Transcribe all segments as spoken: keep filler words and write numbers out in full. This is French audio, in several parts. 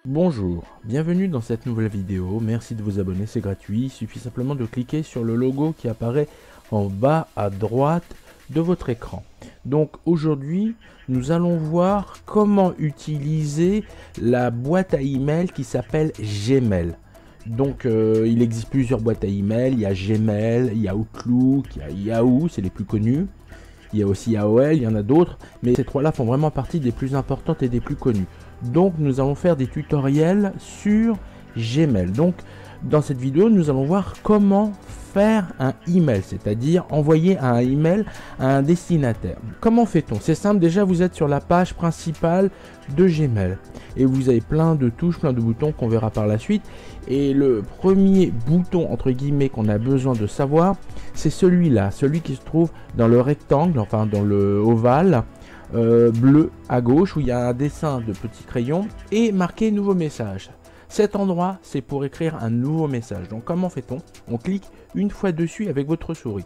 Bonjour, bienvenue dans cette nouvelle vidéo, merci de vous abonner, c'est gratuit, il suffit simplement de cliquer sur le logo qui apparaît en bas à droite de votre écran. Donc aujourd'hui, nous allons voir comment utiliser la boîte à email qui s'appelle Gmail. Donc euh, il existe plusieurs boîtes à email, il y a Gmail, il y a Outlook, il y a Yahoo, c'est les plus connus. Il y a aussi A O L, il y en a d'autres, mais ces trois-là font vraiment partie des plus importantes et des plus connues. Donc nous allons faire des tutoriels sur Gmail. Donc dans cette vidéo, nous allons voir comment faire un email, c'est-à-dire envoyer un email à un destinataire. Comment fait-on? C'est simple, déjà vous êtes sur la page principale de Gmail et vous avez plein de touches, plein de boutons qu'on verra par la suite. Et le premier bouton entre guillemets qu'on a besoin de savoir, c'est celui-là, celui qui se trouve dans le rectangle, enfin dans le ovale euh, bleu à gauche où il y a un dessin de petits crayons et marqué nouveau message. Cet endroit, c'est pour écrire un nouveau message. Donc comment fait-on? On clique une fois dessus avec votre souris.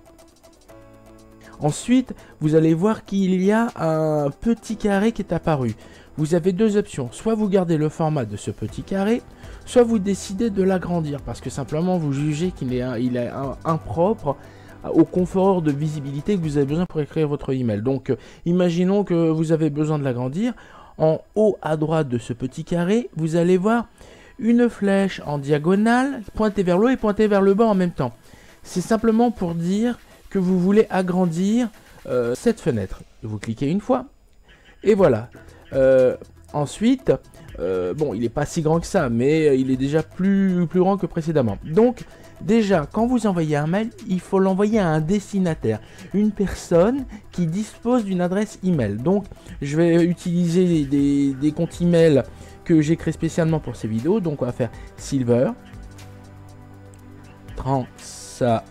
Ensuite, vous allez voir qu'il y a un petit carré qui est apparu. Vous avez deux options, soit vous gardez le format de ce petit carré, soit vous décidez de l'agrandir parce que simplement vous jugez qu'il est, il est impropre au confort de visibilité que vous avez besoin pour écrire votre email. Donc euh, imaginons que vous avez besoin de l'agrandir. En haut à droite de ce petit carré, vous allez voir une flèche en diagonale pointée vers le haut et pointée vers le bas en même temps. C'est simplement pour dire que vous voulez agrandir euh, cette fenêtre. Vous cliquez une fois et voilà. Euh, ensuite, euh, bon, il n'est pas si grand que ça, mais il est déjà plus, plus grand que précédemment. Donc, déjà, quand vous envoyez un mail, il faut l'envoyer à un destinataire, une personne qui dispose d'une adresse email. Donc, je vais utiliser des, des comptes email que j'ai créé spécialement pour ces vidéos. Donc, on va faire Silver, Transadent,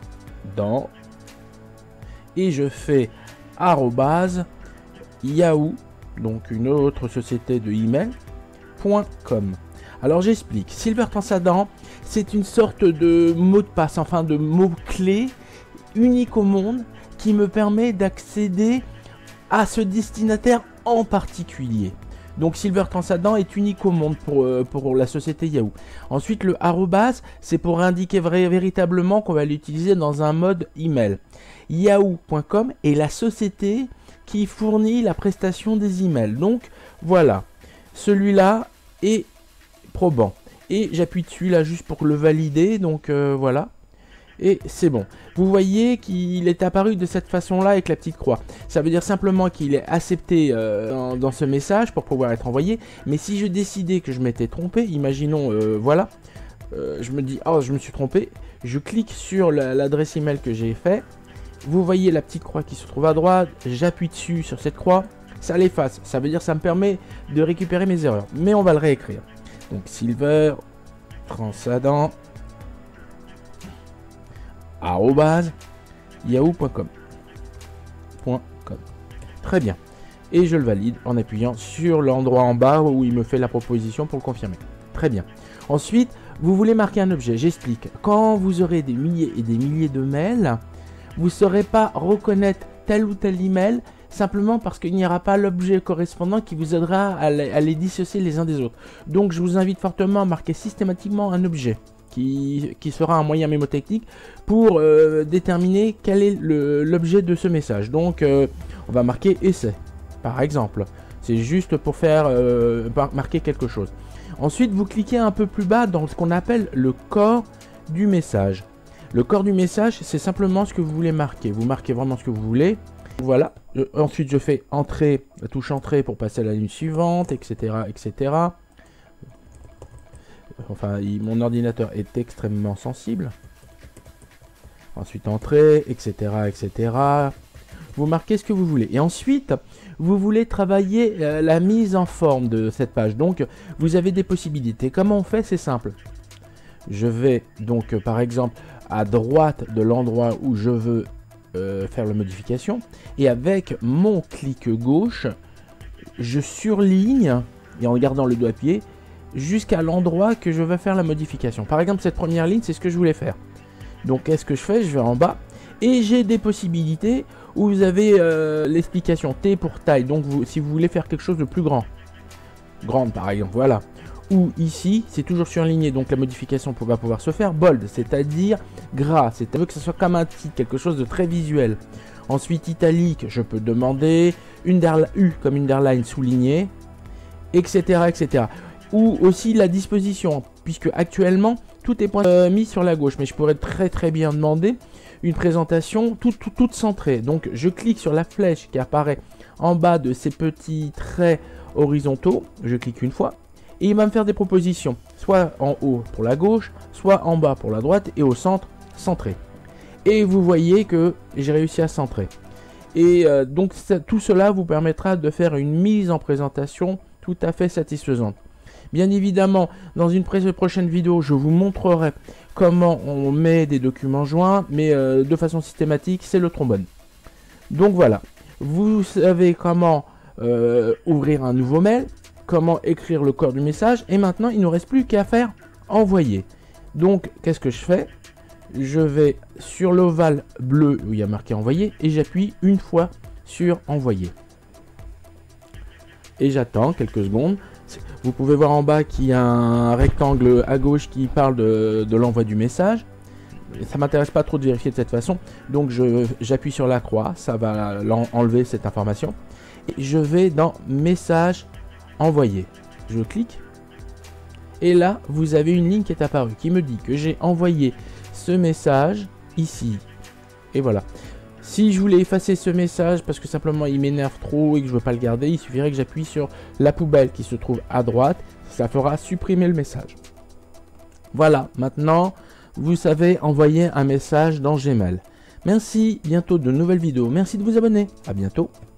et je fais arrobase Yahoo, donc une autre société de email, .com. Alors j'explique, Silver Transadent, c'est une sorte de mot de passe, enfin de mot-clé unique au monde qui me permet d'accéder à ce destinataire en particulier. Donc Silver Transadent est unique au monde pour, euh, pour la société Yahoo. Ensuite le arrobase, c'est pour indiquer vrai, véritablement qu'on va l'utiliser dans un mode email. Yahoo point com est la société qui fournit la prestation des emails. Donc voilà, celui-là est probant. Et j'appuie dessus là juste pour le valider. Donc euh, voilà. Et c'est bon. Vous voyez qu'il est apparu de cette façon-là avec la petite croix. Ça veut dire simplement qu'il est accepté euh, dans, dans ce message pour pouvoir être envoyé. Mais si je décidais que je m'étais trompé, imaginons, euh, voilà, euh, je me dis, oh, je me suis trompé. Je clique sur l'adresse email que j'ai fait. Vous voyez la petite croix qui se trouve à droite. J'appuie dessus sur cette croix. Ça l'efface. Ça veut dire que ça me permet de récupérer mes erreurs. Mais on va le réécrire. Donc Silver Transadent arrobase yahoo point com. Très bien. Et je le valide en appuyant sur l'endroit en bas où il me fait la proposition pour le confirmer. Très bien. Ensuite, vous voulez marquer un objet. J'explique. Quand vous aurez des milliers et des milliers de mails, vous ne saurez pas reconnaître tel ou tel email simplement parce qu'il n'y aura pas l'objet correspondant qui vous aidera à les, à les dissocier les uns des autres. Donc je vous invite fortement à marquer systématiquement un objet qui, qui sera un moyen mémotechnique pour euh, déterminer quel est l'objet de ce message. Donc euh, on va marquer essai par exemple. C'est juste pour faire euh, marquer quelque chose. Ensuite vous cliquez un peu plus bas dans ce qu'on appelle le corps du message. Le corps du message, c'est simplement ce que vous voulez marquer. Vous marquez vraiment ce que vous voulez. Voilà. Euh, ensuite, je fais entrée, la touche entrée pour passer à la ligne suivante, et cetera, et cetera. Enfin, il, mon ordinateur est extrêmement sensible. Ensuite, entrée, et cetera, et cetera. Vous marquez ce que vous voulez. Et ensuite, vous voulez travailler euh, la mise en forme de cette page. Donc, vous avez des possibilités. Comment on fait? C'est simple. Je vais donc, euh, par exemple, à droite de l'endroit où je veux euh, faire la modification. Et avec mon clic gauche, je surligne, et en gardant le doigt pied, jusqu'à l'endroit que je veux faire la modification. Par exemple, cette première ligne, c'est ce que je voulais faire. Donc, qu'est-ce que je fais? Je vais en bas. Et j'ai des possibilités où vous avez euh, l'explication T pour taille. Donc, vous, si vous voulez faire quelque chose de plus grand. Grande, par exemple, voilà. ou ici, c'est toujours surligné, donc la modification va pouvoir se faire. Bold, c'est-à-dire gras, c'est-à-dire que ce soit comme un titre, quelque chose de très visuel. Ensuite, italique, je peux demander une U comme une underline soulignée, et cetera, et cetera. Ou aussi la disposition, puisque actuellement, tout est point, euh, mis sur la gauche, mais je pourrais très très bien demander une présentation toute, toute, toute centrée. Donc, je clique sur la flèche qui apparaît en bas de ces petits traits horizontaux, je clique une fois, et il va me faire des propositions, soit en haut pour la gauche, soit en bas pour la droite, et au centre, centré. Et vous voyez que j'ai réussi à centrer. Et euh, donc ça, tout cela vous permettra de faire une mise en présentation tout à fait satisfaisante. Bien évidemment, dans une prochaine vidéo, je vous montrerai comment on met des documents joints, mais euh, de façon systématique, c'est le trombone. Donc voilà, vous savez comment euh, ouvrir un nouveau mail, comment écrire le corps du message, et maintenant, il ne nous reste plus qu'à faire envoyer. Donc, qu'est-ce que je fais? Je vais sur l'ovale bleu où il y a marqué envoyer et j'appuie une fois sur envoyer. Et j'attends quelques secondes. Vous pouvez voir en bas qu'il y a un rectangle à gauche qui parle de, de l'envoi du message. Ça m'intéresse pas trop de vérifier de cette façon. Donc j'appuie sur la croix, ça va enlever cette information. Et je vais dans message envoyé. Je clique. Et là, vous avez une ligne qui est apparue qui me dit que j'ai envoyé ce message ici. Et voilà. Si je voulais effacer ce message parce que simplement il m'énerve trop et que je veux pas le garder, il suffirait que j'appuie sur la poubelle qui se trouve à droite. Ça fera supprimer le message. Voilà, maintenant vous savez envoyer un message dans Gmail. Merci, bientôt de nouvelles vidéos. Merci de vous abonner. À bientôt.